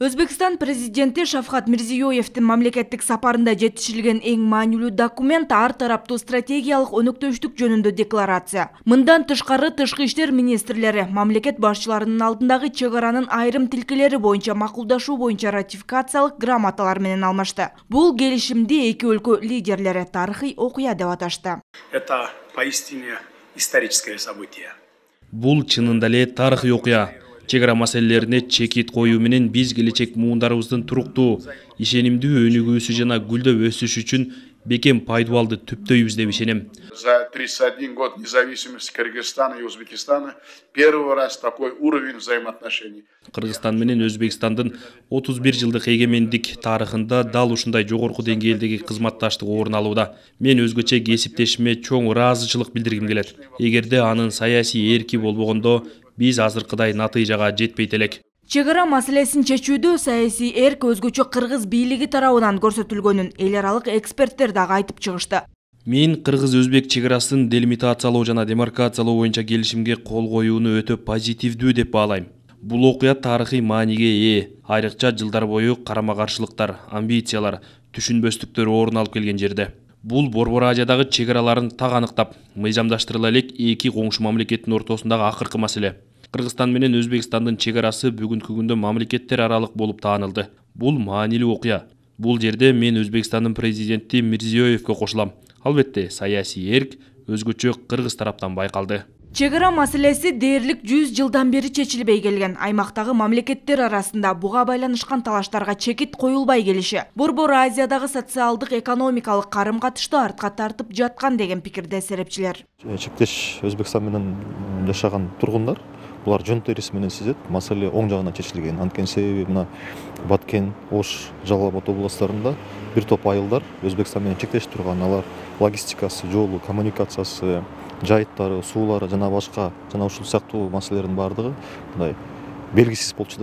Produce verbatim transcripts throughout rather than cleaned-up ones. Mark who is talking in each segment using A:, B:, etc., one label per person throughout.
A: Өзбекстан президенти Шавкат Мирзиёевдин мамлекеттик сапарында жетишилген эң маанилүү документ ар тараптуу стратегиялык өнөктөштүк жөнүндө декларация. Мындан тышкары тышкы иштер министрлери мамлекет башчыларынын алдындагы чек аранын айрым тилкелери боюнча макулдашуу боюнча ратификациялык грамоталар менен алмашты. Бул келишимди эки өлкө лидерлери тарыхый окуя деп аташты.
B: Это поистине историческое событие.
C: Бул чынында эле тарыхый окуя. Чек ара маселелерине чекит коюу менен биз келечек муундарыбыздын туруктуу, ишенимдүү өнүгүүсү жана гүлдөп өсүшү үчүн бекем пайдубалды түптөйбүз деп ишенем.
D: За тридцать один год независимости Кыргызстана и Узбекистана первый раз такой уровень взаимоотношений.
C: Кыргызстан менен Өзбекстандын отуз бир жылдык эгемендик тарыхында дал ушундай жогорку деңгээлдеги кызматташтык орун алууда. Мен өзгөчө кесиптешиме чоң ыраазычылык билдиргим келет. Эгерде анын саясий эрки болбогондо биз азыркыдай натыйжага жетпейт элек.
A: Чек ара маселесин чечүүдө саясий эрк өзгөчө кыргыз бийлиги тарабынан көрсөтүлгөнүн эл аралык эксперттер дагы айтып чыгышты.
C: Мен кыргыз-өзбек чек арасын делимитациялоо жана демаркациялоо боюнча келишимге кол коюуну өтө позитивдүү деп баалайм. Бул окуя тарыхый мааниге ээ. Айрыкча жылдар бою карама-каршылыктар, амбициялар, түшүнбөстүктөр орун алып келген жерде. Бул Борбор Азиядагы чек араларын так аныктап, мыйзамдаштырыла элек эки коңшу мамлекеттин ортосундагы акыркы маселе. Кыргызстан менен Өзбекстандын чек арасы бүгүнкү күндө мамлекеттер аралык болуп таанылды. Бул маанилүү окуя. Бул жерде мен Өзбекстандын президенти Мирзиёевге кошулам. Албетте, саясий эрк өзгөчө кыргыз тараптан байкалды.
A: Чек ара маселеси дээрлик жүз жылдан бери чечилбей келген. Аймактагы мамлекеттер арасында буга байланышкан талаштарга чекит коюлбай келиши Борбор Азиядагы социалдык экономикалык карым-катышты артка тартып жаткан деген пикирде серепчилер.
E: Чектеш Өзбекстан менен жашаган тургундар булар жөн терisi менен сезет, маселе оң жагына чечилген. Анткени себеби мына Баткен, Ош, Жалал Абад областарында бир топ айылдар Өзбекстан менен чектеш турган. Алар логистикасы, жолу, коммуникациясы, жайыттары, суулары жана башка жана ушул сыяктуу маселелердин бардыгы мындай белгисиз болчу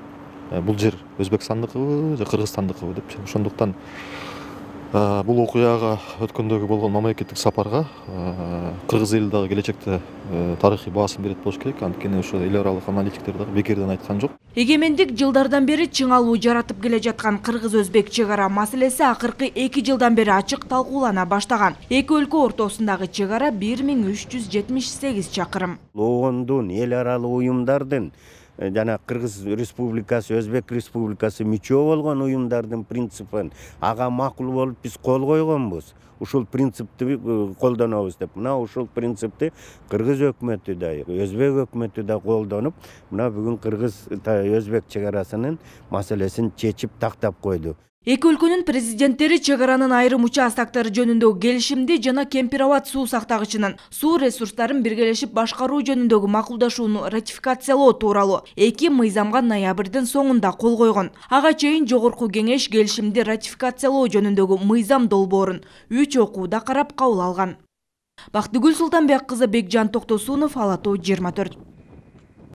E: да. Бул жер Өзбекстандыкыбы же Кыргызстандыкыбы деп. Ошондуктан бул окуяга өткөндөгү болгон мамлекеттик сапарга кыргыз эли дагы келечекте тарыхый баасын берет болуш керек. Анткени ошо эл аралык аналитиктер дагы бекерден айткан жок.
A: Эгемендик жылдардан бери чыңалуу жаратып келе жаткан кыргыз-өзбек чек ара маселеси акыркы эки жылдан бери ачык талкуулана баштаган. Эки өлкө ортосундагы чек ара бир миң үч жүз жетимиш сегиз чакырым.
F: Лоондун эл аралык уюмдардын жана Кыргыз Республикасы, Өзбек Республикасы мүчө болгон уюмдардын принципин ага макул болуп биз кол койгонбуз. Ушул принципти колдонобуз деп. Мына ушул принципти Кыргыз өкмөтү да, Өзбек өкмөтү да колдонуп, мына бүгүн Кыргыз-Өзбек чек арасынын маселесин чечип тактап койду.
A: Эки өлкөнүн президенттери чек аранын айрым участактары жөнүндөгү келишимди жана Кемпир-Абад суу сактагычынын суу ресурстарын биргелешип башкаруу жөнүндөгү макулдашууну ратификациялоо тууралуу эки мыйзамга ноябрдын соңунда кол койгон. Ага чейин Жогорку кеңеш келишимди ратификациялоо жөнүндөгү мыйзам долбоорун үч окууда карап кабыл алган. Бактыгүл Султанбек кызы, Бекжан Токтосунов, Ала Тоо жыйырма төрт.